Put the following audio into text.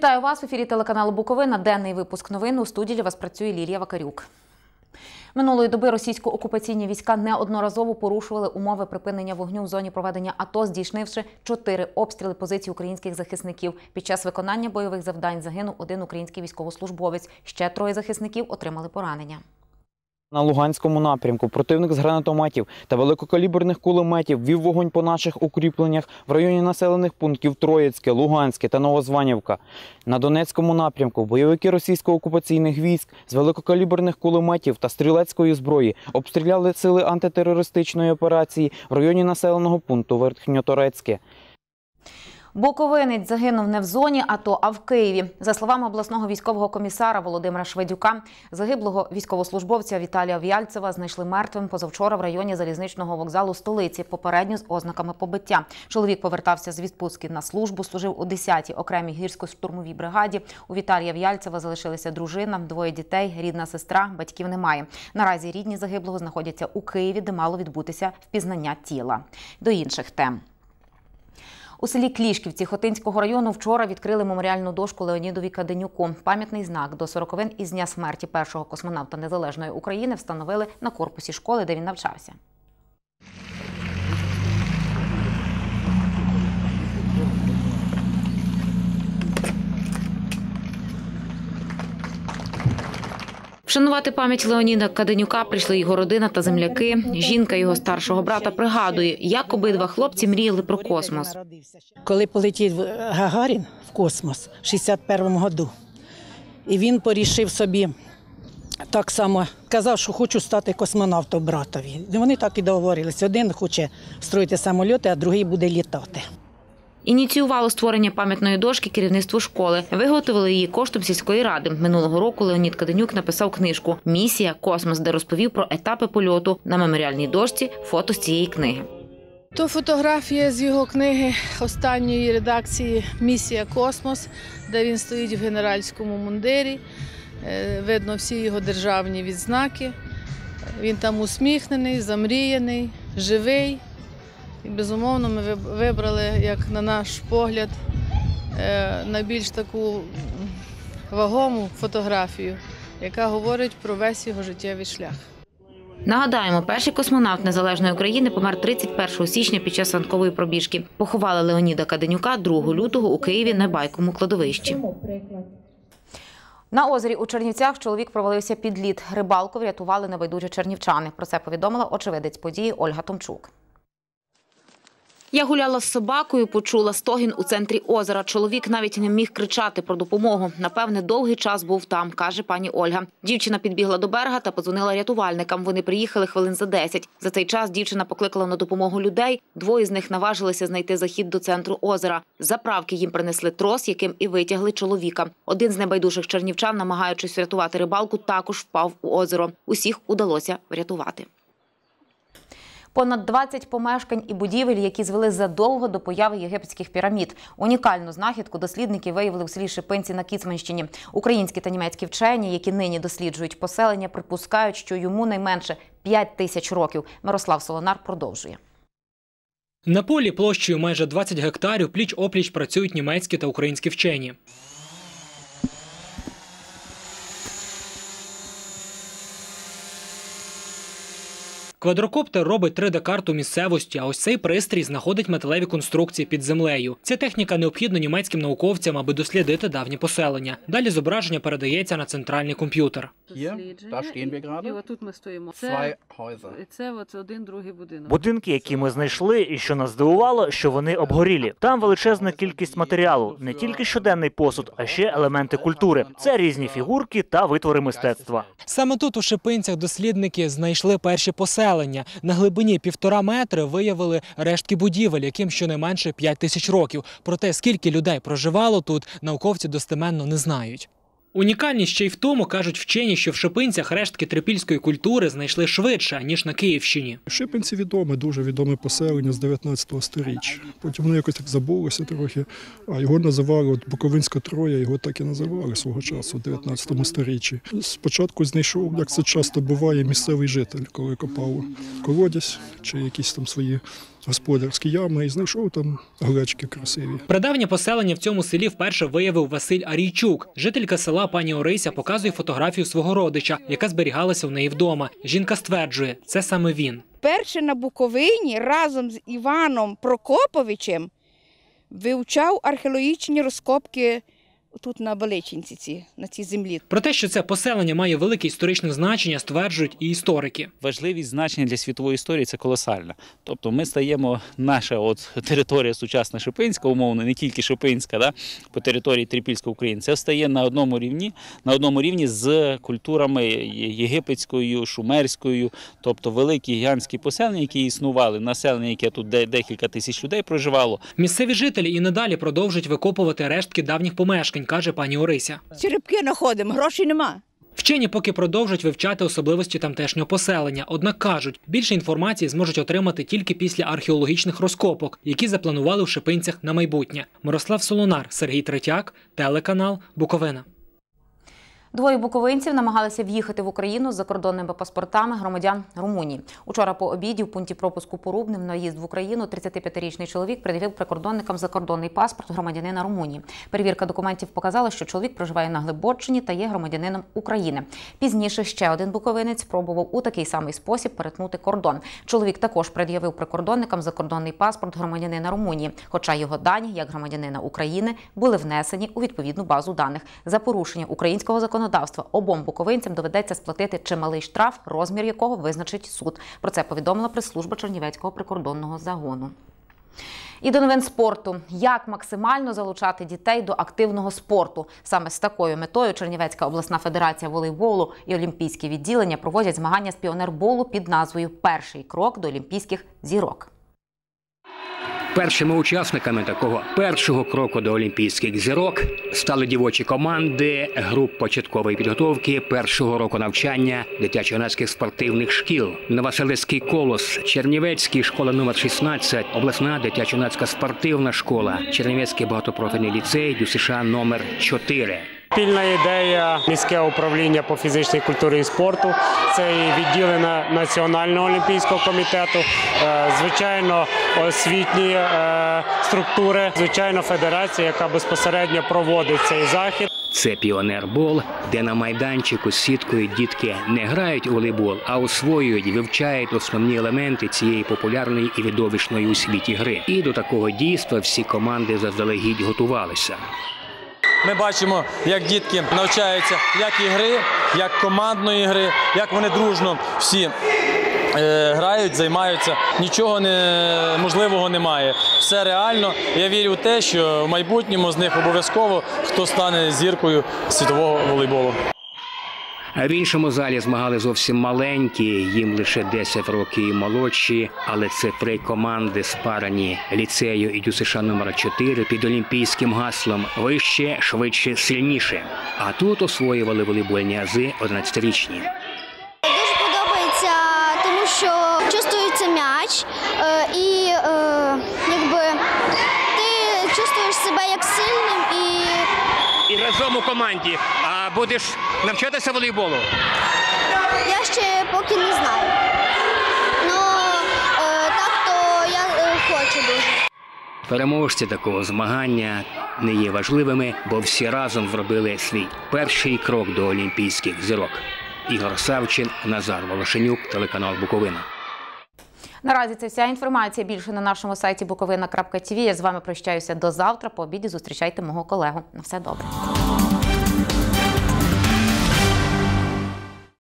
Вітаю вас в ефірі телеканалу Буковина. Денний випуск новин. У студії для вас працює Лілія Вакарюк. Минулої доби російсько-окупаційні війська неодноразово порушували умови припинення вогню в зоні проведення АТО, здійснивши 4 обстріли позицій українських захисників. Під час виконання бойових завдань загинув 1 український військовослужбовець. Ще 3 захисників отримали поранення. На Луганському напрямку противник з гранатометів та великокаліберних кулеметів вів вогонь по наших укріпленнях в районі населених пунктів Троїцьке, Луганське та Новозванівка. На Донецькому напрямку бойовики російсько-окупаційних військ з великокаліберних кулеметів та стрілецької зброї обстріляли сили антитерористичної операції в районі населеного пункту Верхньоторецьке. Буковинець загинув не в зоні АТО, а в Києві. За словами обласного військового комісара Володимира Шведюка, загиблого військовослужбовця Віталія В'яльцева знайшли мертвим позавчора в районі залізничного вокзалу столиці, попередньо з ознаками побиття. Чоловік повертався з відпустки на службу, служив у 10-й окремій гірсько-штурмовій бригаді. У Віталія В'яльцева залишилися дружина, 2 дітей, рідна сестра, батьків немає. Наразі рідні загиблого знаходяться у Києві, де мало відбутися впізнання тіла. До інших тем. У селі Клішківці Хотинського району вчора відкрили меморіальну дошку Леонідові Каденюку. Пам'ятний знак до 40-ин із дня смерті першого космонавта Незалежної України встановили на корпусі школи, де він навчався. Вшанувати пам'ять Леоніда Каденюка прийшли його родина та земляки. Жінка його старшого брата пригадує, як обидва хлопці мріяли про космос. Коли полетів Гагарін в космос в 61-му году, і він порішив собі так само, казав, що хочу стати космонавтом братові. І вони так і договорилися. Один хоче строїти самоліти, а другий буде літати. Ініціювало створення пам'ятної дошки керівництво школи. Виготовили її коштом сільської ради. Минулого року Леонід Каденюк написав книжку «Місія. Космос», де розповів про етапи польоту. На меморіальній дошці фото з цієї книги. То фотографія з його книги останньої редакції «Місія. Космос», де він стоїть в генеральському мундирі. Видно всі його державні відзнаки. Він там усміхнений, замріяний, живий. І, безумовно, ми вибрали, як на наш погляд, найбільш таку вагому фотографію, яка говорить про весь його життєвий шлях. Нагадаємо, перший космонавт Незалежної України помер 31 січня під час ранкової пробіжки. Поховали Леоніда Каденюка 2 лютого у Києві на Байковому кладовищі. На озері у Чернівцях чоловік провалився під лід. Рибалку врятували небайдужі чернівчани. Про це повідомила очевидець події Ольга Томчук. Я гуляла з собакою, почула стогін у центрі озера. Чоловік навіть не міг кричати про допомогу. Напевне, довгий час був там, каже пані Ольга. Дівчина підбігла до берега та подзвонила рятувальникам. Вони приїхали хвилин за 10. За цей час дівчина покликала на допомогу людей. 2 з них наважилися знайти захід до центру озера. З заправки їм принесли трос, яким і витягли чоловіка. Один з небайдужих чернівчан, намагаючись врятувати рибалку, також впав у озеро. Усіх удалося врятувати. Понад 20 помешкань і будівель, які звели задовго до появи єгипетських пірамід. Унікальну знахідку дослідники виявили у селі Шипинці на Кіцманщині. Українські та німецькі вчені, які нині досліджують поселення, припускають, що йому найменше 5000 років. Мирослав Солонар продовжує. На полі площею майже 20 гектарів пліч-опліч працюють німецькі та українські вчені. Квадрокоптер робить 3D-карту місцевості, а ось цей пристрій знаходить металеві конструкції під землею. Ця техніка необхідна німецьким науковцям, аби дослідити давні поселення. Далі зображення передається на центральний комп'ютер. І отут ми стоїмо. Це один, другий будинок. Будинки, які ми знайшли, і що нас здивувало, що вони обгорілі. Там величезна кількість матеріалу, не тільки щоденний посуд, а ще елементи культури. Це різні фігурки та витвори мистецтва. Саме тут у Шипинцях дослідники знайшли перші поселення. На глибині 1,5 метри виявили рештки будівель, яким щонайменше 5000 років. Проте, скільки людей проживало тут, науковці достеменно не знають. Унікальність ще й в тому, кажуть вчені, що в Шипинцях рештки трипільської культури знайшли швидше, ніж на Київщині. Шипинці відоме, дуже відоме поселення з 19 сторіччя. Потім воно якось так забулося трохи, а його називали, Буковинська Троя, його так і називали свого часу, в 19 сторіччі. Спочатку знайшов, як це часто буває, місцевий житель, коли копав колодязь чи якісь там свої господарські ями і знайшов там гречки красиві. Прадавнє поселення в цьому селі вперше виявив Василь Арійчук. Жителька села пані Орися показує фотографію свого родича, яка зберігалася в неї вдома. Жінка стверджує, це саме він. Перше на Буковині разом з Іваном Прокоповичем вивчав археологічні розкопки тут на Величинці, на цій землі. Про те, що це поселення має велике історичне значення, стверджують і історики. Важливість значення для світової історії – це колосальна. Тобто ми стаємо, наша територія сучасна Шипинська, умовно, не тільки Шипинська, по території Трипільської України, це стає на одному рівні з культурами єгипетською, шумерською, тобто великі гігантські поселення, які існували, населення, яке тут декілька тисяч людей проживало. Місцеві жителі і надалі продовжують викопувати рештки давніх помешкань, каже пані Орися. Черепки знаходимо, грошей нема. Вчені поки продовжують вивчати особливості тамтешнього поселення. Однак кажуть, більше інформації зможуть отримати тільки після археологічних розкопок, які запланували в Шипинцях на майбутнє. Мирослав Солонар, Сергій Третяк, телеканал Буковина. Двоє буковинців намагалися в'їхати в Україну з закордонними паспортами громадян Румунії. Учора по обіді в пункті пропуску Порубним на в'їзд в Україну 35-річний чоловік пред'явив прикордонникам закордонний паспорт громадянина Румунії. Перевірка документів показала, що чоловік проживає на Глибоччині та є громадянином України. Пізніше ще один буковинець спробував у такий самий спосіб перетнути кордон. Чоловік також пред'явив прикордонникам закордонний паспорт громадянина Румунії, хоча його дані, як громадянина України, були внесені у відповідну базу даних. За порушення українського законодавства обом буковинцям доведеться сплатити чималий штраф, розмір якого визначить суд. Про це повідомила прес-служба Чернівецького прикордонного загону. І до новин спорту. Як максимально залучати дітей до активного спорту? Саме з такою метою Чернівецька обласна федерація волейболу і олімпійське відділення проводять змагання з піонерболу під назвою «Перший крок до олімпійських зірок». Першими учасниками такого першого кроку до олімпійських зірок стали дівочі команди груп початкової підготовки першого року навчання дитячо-юнацьких спортивних шкіл. Новоселицький «Колос», Чернівецький школа номер 16, обласна дитячо-юнацька спортивна школа, Чернівецький багатопрофільний ліцей ДЮСШ номер 4. Спільна ідея міське управління по фізичній культурі і спорту, це і відділення Національного олімпійського комітету, звичайно, освітні структури, звичайно, федерація, яка безпосередньо проводить цей захід. Це піонербол, де на майданчику з сіткою дітки не грають у волейбол, а освоюють, вивчають основні елементи цієї популярної і видовищної у світі гри. І до такого дійства всі команди заздалегідь готувалися. Ми бачимо, як дітки навчаються як ігри, як командної гри, як вони дружно всі грають, займаються. Нічого неможливого немає. Все реально. Я вірю в те, що в майбутньому з них обов'язково хто стане зіркою світового волейболу. А в іншому залі змагали зовсім маленькі, їм лише 10 років і молодші, але це 3 команди спарані ліцею і ДЮСШ номер 4 під олімпійським гаслом «Вище, швидше, сильніше». А тут освоювали волейбольні ази 11-річні. Дуже подобається, тому що чувствується м'яч і якби ти чувствуєш себе як сильним І разом у команді. А будеш навчатися волейболу? Я ще поки не знаю. Ну, так то я хочу дуже. Переможці такого змагання не є важливими, бо всі разом зробили свій перший крок до олімпійських зірок. Ігор Савчин, Назар Волошенюк, телеканал Буковина. Наразі це вся інформація. Більше на нашому сайті bukovina.tv. Я з вами прощаюся до завтра. По обіді зустрічайте мого колегу. На все добре.